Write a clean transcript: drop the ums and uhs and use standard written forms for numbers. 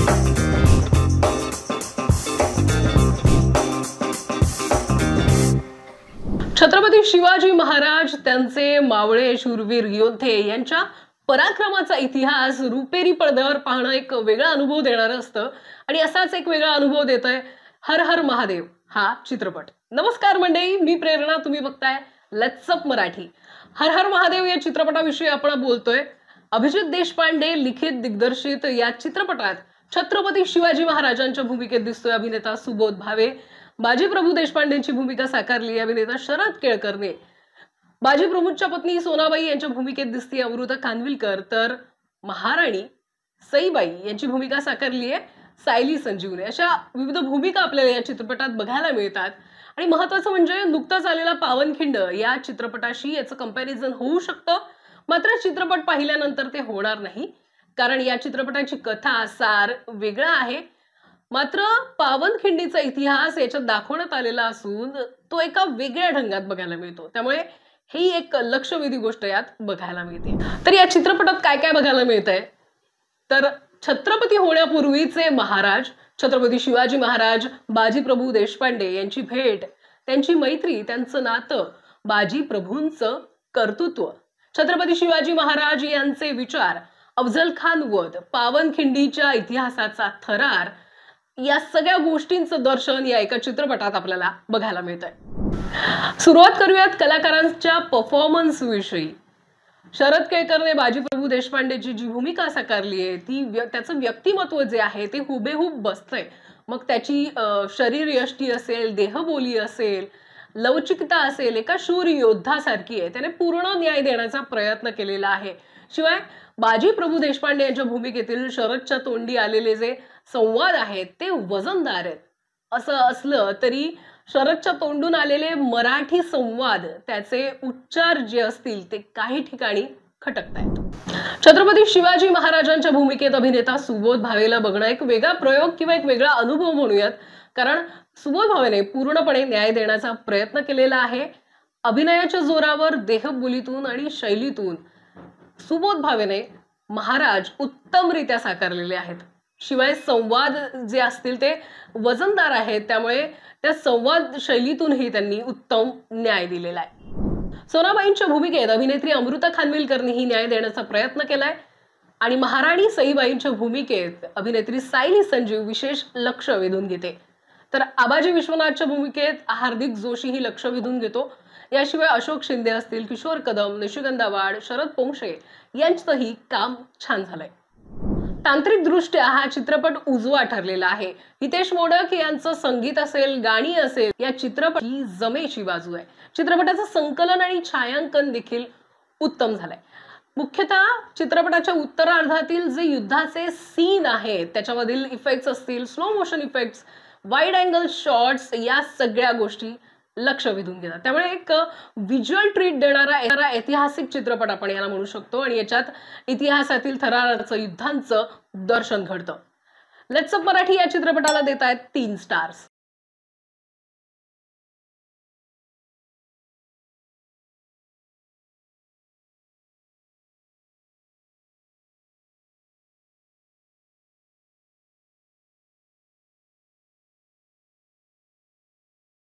छत्रपती शिवाजी महाराज त्यांचे मावळे शूरवीर योद्धे यांच्या पराक्रमाचा इतिहास रुपेरी पडद्यावर पाहणं एक वेगळा अनुभव देणारं असतं आणि असाच एक वेगळा अनुभव देतोय हर हर महादेव हा चित्रपट। नमस्कार मंडळी, मी प्रेरणा, तुम्ही बघताय लेट्स अप मराठी। हर हर महादेव या चित्रपटाविषयी आपण बोलतोय। अभिजित देशपांडे लिखित दिग्दर्शित या चित्रपटात छत्रपती शिवाजी महाराजांच्या भूमिकेत दिसतोय अभिनेता सुबोध भावे। बाजी प्रभू देशपांडेंची भूमिका साकारली अभिनेता शरद केळकरने। बाजी प्रभूंच्या पत्नी सोनाबाई यांच्या भूमिकेत दिसते अमृता खानविलकर, तर महाराणी सईबाई यांची भूमिका साकारली आहे सायली संजीवने। अशा विविध भूमिका आपल्याला या चित्रपटात बघायला मिळतात आणि महत्त्वाचं म्हणजे नुकताच आलेला पावनखिंड या चित्रपटाशी याचं कंपॅरिझन होऊ शकतं, मात्र चित्रपट पाहिल्यानंतर ते होणार नाही, कारण या चित्रपटाची कथा सार वेगळा आहे। मात्र पावनखिंडीचा इतिहास याच्यात दाखवण्यात आलेला असून तो एका वेगळ्या ढंगात बघायला मिळतो, त्यामुळे ही एक लक्षवेधी गोष्ट यात बघायला मिळते। तर या चित्रपटात काय काय बघायला मिळतंय, तर छत्रपती होण्यापूर्वीचे महाराज छत्रपती शिवाजी महाराज बाजी प्रभू देशपांडे यांची भेट, त्यांची मैत्री, त्यांचं नातं, बाजी प्रभूंचं कर्तृत्व, छत्रपती शिवाजी महाराज यांचे विचार, अफजल खान वध, पावनखिंडीच्या इतिहासाचा थरार, या सगळ्या गोष्टींचं दर्शन या एका चित्रपटात आपल्याला बघायला मिळतंय। सुरुवात करूयात कलाकारांच्या परफॉर्मन्स विषयी। शरद केळकरने बाजी प्रभू देशपांडेची जी भूमिका साकारली आहे ती त्याचं व्यक्तिमत्व जे आहे ते हुबेहूब बसतंय। मग त्याची शरीर यष्टी असेल, देहबोली असेल, लवचिकता असेल, एका शूर योद्धासारखी आहे, त्याने पूर्ण न्याय देण्याचा प्रयत्न केलेला आहे। शिवाय बाजी प्रभू देशपांडे यांच्या भूमिकेतील शरदच्या तोंडी आलेले जे संवाद आहेत ते वजनदार आहेत। असं असलं तरी शरदच्या तोंडून आलेले मराठी संवाद, त्याचे उच्चार जे असतील ते काही ठिकाणी खटकतायत। छत्रपती शिवाजी महाराजांच्या भूमिकेत अभिनेता सुबोध भावेला बघणं एक वेगळा प्रयोग किंवा एक वेगळा अनुभव म्हणूयात, कारण सुबोध भावेने पूर्णपणे न्याय देण्याचा प्रयत्न केलेला आहे। अभिनयाच्या जोरावर, देहबोलीतून आणि शैलीतून सुबोध भावेने महाराज उत्तमरित्या साकारलेले आहेत। शिवाय संवाद जे असतील ते वजनदार आहेत, त्यामुळे त्या संवाद शैलीतूनही त्यांनी उत्तम न्याय दिलेला आहे। सोनाबाईंच्या भूमिकेत अभिनेत्री अमृता खानविलकरनेही न्याय देण्याचा प्रयत्न केलाय आणि महाराणी सईबाईंच्या भूमिकेत अभिनेत्री सायली संजीव विशेष लक्ष वेधून घेते, तर आबाजी विश्वनाथच्या भूमिकेत हार्दिक जोशी ही लक्ष वेधून घेतो। याशिवाय अशोक शिंदे असतील, किशोर कदम, निशिगंधा वाड, शरद पोंक्षे यांचंही काम छान झालंय। तांत्रिक दृष्ट्या हा चित्रपट उजवा ठरलेला आहे। हितेश मोडक यांचं संगीत असेल, गाणी असेल, या चित्रपट ही जमेची बाजू आहे। चित्रपटाचं संकलन आणि छायांकन देखील उत्तम झालंय। मुख्यतः चित्रपटाच्या उत्तरार्धातील जे युद्धाचे सीन आहेत त्याच्यामधील इफेक्ट्स असतील, slow motion effects, wide angle shots, या सगळ्या गोष्टी लक्ष वेधून घेतात, त्यामुळे एक व्हिज्युअल ट्रीट देणारा ऐतिहासिक चित्रपट आपण याला म्हणू शकतो आणि याच्यात इतिहासातील थराराचं, युद्धांचं दर्शन घडतं। लेट्स अप मराठी या चित्रपटाला देत आहेत 3 स्टार्स।